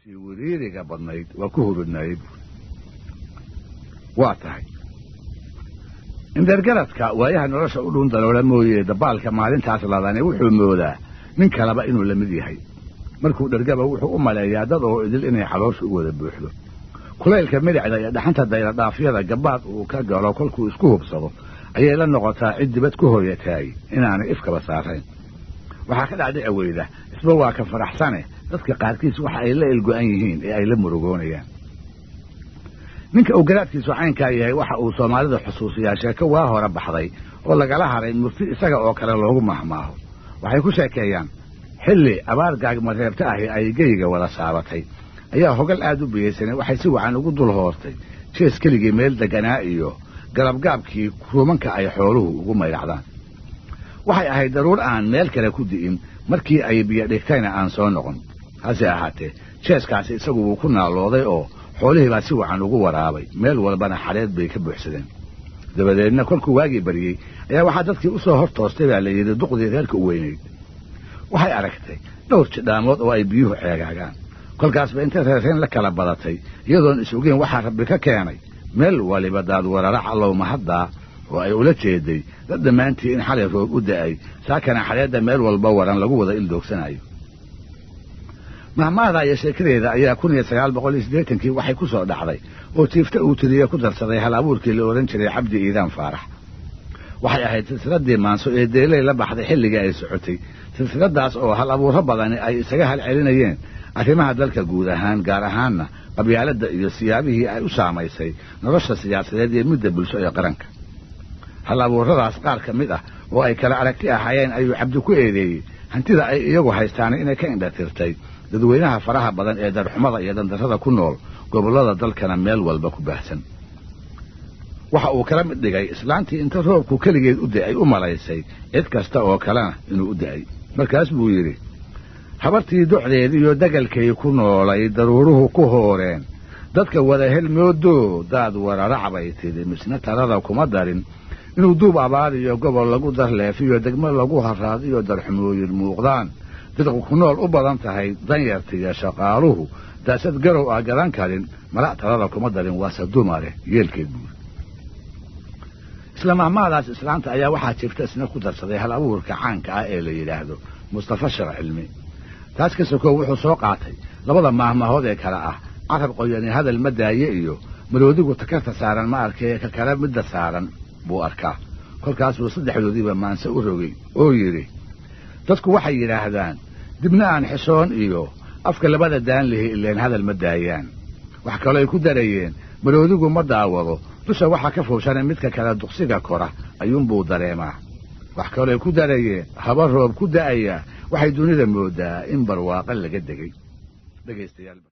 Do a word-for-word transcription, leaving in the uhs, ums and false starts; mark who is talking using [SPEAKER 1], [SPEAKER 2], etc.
[SPEAKER 1] intii wariiriga badnayd waa ku hurudnaayey waa tahay indargaradka waayaha nolosha u dhuun daloola mooyee dabaalka maalintaas ladane wuxuu moodaa nin kaleba inuu la mid yahay markuu dhergaba wuxuu u maleeyaa dad oo idil inay caloosha u wada buuxdo kulaylka midicda iyo dhaxanta dayradhaafyada gabaad uu ka galo kolkuu isku hubsado ayay la noqotaa cid dibad ku hooyataay inaanay ifkaba saarayn waxaa ka dhacdhici weyda isba waa ka faraxsane dadka qaarkiis waxa ay la ilgo-an yihiin ee ay la murugoonayaan ninka uu garaadkiisu caynkaa yahay waxa uu soomaalida xusuusiyaa sheeko waa hore baxday oo lagala haray murti isaga oo kale loogu mahmaaho waxay ku sheekeeyaan xilli abaar gaagmareebta ahi ay geyga wada saabatay ayaa hogal aad u biyeysanay waxay si wacan ugu dul hoortay jees keligii meel deganaa iyo galabgaabkii ruumanka ay xooluhu ugu maydhacdaan waxay ahayd daruur aan meel kale ku di'in markii ay biyo dhigtayna aan soo noqon hase ahaatee jeeskaasi isagu wuu ku naalooday oo xoolihii baa si wacan ugu waraabay meel walbana xareed bay ka buuxsadeen dabadeedna kolkuu waagii baryey ayaa waxaa dadkii u soo hor toostay baa la yidhi duqdii reerka u weynayd waxay aragtay dhowr jidhaamood oo ay biyuhu ceegaagaan kolkaasba intay reereen la kala badatay iyadoon is ogeyn waxaa rabbi ka keenay meel waliba daad wararac allow mahaddaa oo ay ula jeeday dad dhammaantii in xalay roob u da'ay saakana xareedda meel walba waran lagu wada ildoogsanayo mahmaada iyo sheekadeeda ayaa kun iyo sagaal boqol iyo siddeetankii waxay ku soo dhacday oo tiifta uu tiriye ku darsaday hal abuurkii la odhan jiray cabdi iidaan faarax waxay ahayd silsiladdii maanso ee deeley la baxday xilligii ay socotay silsiladaas oo hal abuuro badani ay isaga halcelinayeen arrimaha dalka guud ahaan gaar ahaanna qabyaaladda iyo siyaabihii ay u saamaysay nolosha siyaasadeed iyo midda bulsho ee qaranka hal abuuradaas qaar ka mid ah oo ay kala aragti ahaayeen ayuu cabdi ku eedeeyey hantida ay iyagu haystaana inay ka indhatirtay dadweynaha faraha badan ee darxumada iyo dandarrada ku nool gobollada dalkana meel walba ku baahsan waxa uu kala mid dhigay islaantii inta roobku keligeed u da'ay u malaysay cid kasta oo kalena inuu u da'ay markaas buu yidhi habartii docdeed iyo dagalkay ku noolay daruuruhu ku hooreen dadka wada helmoodoo daad wararac bay tidhi misna talada kuma darin inuu duub abaar iyo gobol lagu darleefiyo degmo lagu haraadiyo darxumooyin muuqdaan dadku ku nool u badan tahay danyartiiyo shaqaaluhu daasad garow ah gadan karin mala talada kuma darin waase dumare yeelkeed buuri isla mahmaadaas islaanta ayaa waxaa jirta isna ku darsaday hal abuurka caanka ah ee la yidhaahdo mustafa shar cilmi taas ka sokow wuxuu soo qaatay labada maahmaahood ee kale ah carab qoyani hadal ma daaye iyo maroodigu takarta saaran ma arkee ka kale midda saaran buu arkaa kolkaas buu saddexdoodiiba maanse u rogay oo yidhi dadku waxay yidhaahdaan dibna aan xishoon iyo afka labada daan lihi ileen hadal ma daayaan wax kaloo ay ku darayeen maroodigu ma daawado dusha waxaa ka fuushana midka kale duqsiga kora ayuunbuu dareemaa wax kaloo ay ku darayeen haba roob ku da'aya waxay dunida moodaa in barwaaqo laga degay dhegaystayaal